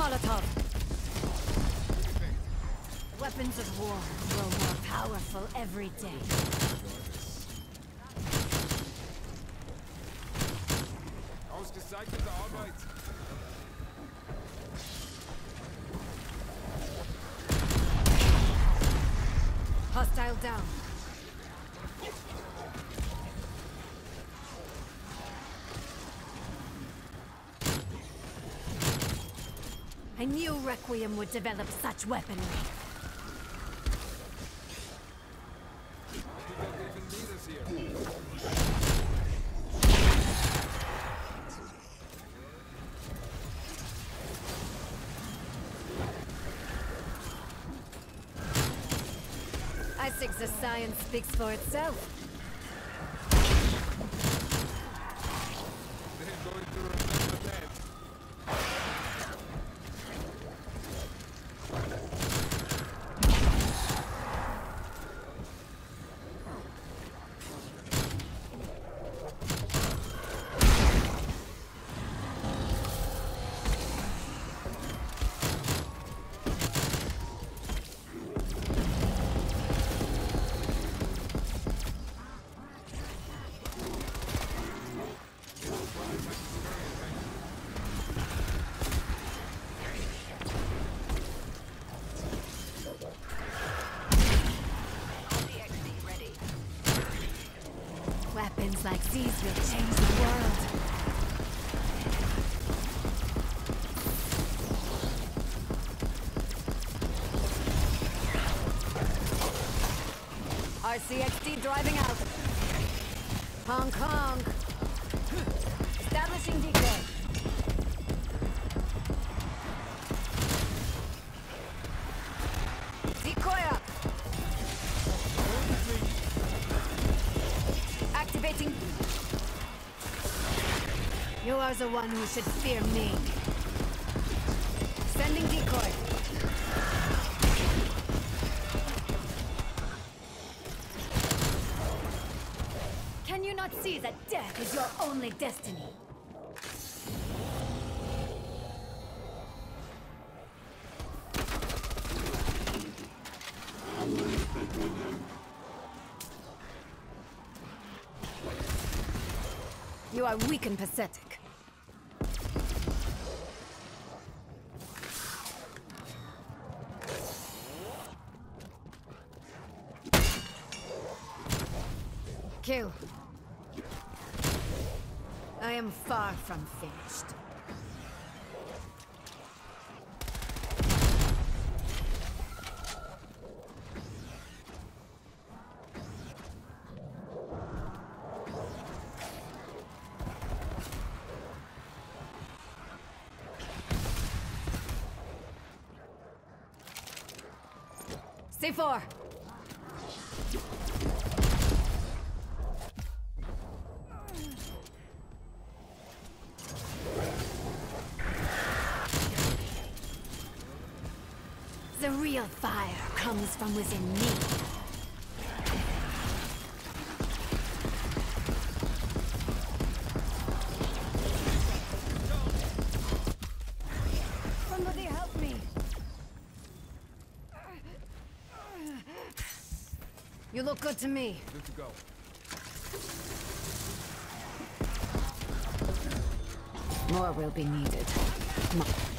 Molotov. Weapons of war grow more powerful every day. Ausgezeichnete Arbeit. Hostile down. I knew Requiem would develop such weaponry. You don't even need us here. I think the science speaks for itself. They're going to remember that. Weapons like these will change the world. RCXD driving out. Hong Kong. Establishing decoy. Decoy up. Activating. You are the one who should fear me. Sending decoy. Can you not see that death is your only destiny? You are weak and pathetic. Kill. I am far from finished. C4. The real fire comes from within me. Somebody help me. You look good to me. Good to go. More will be needed.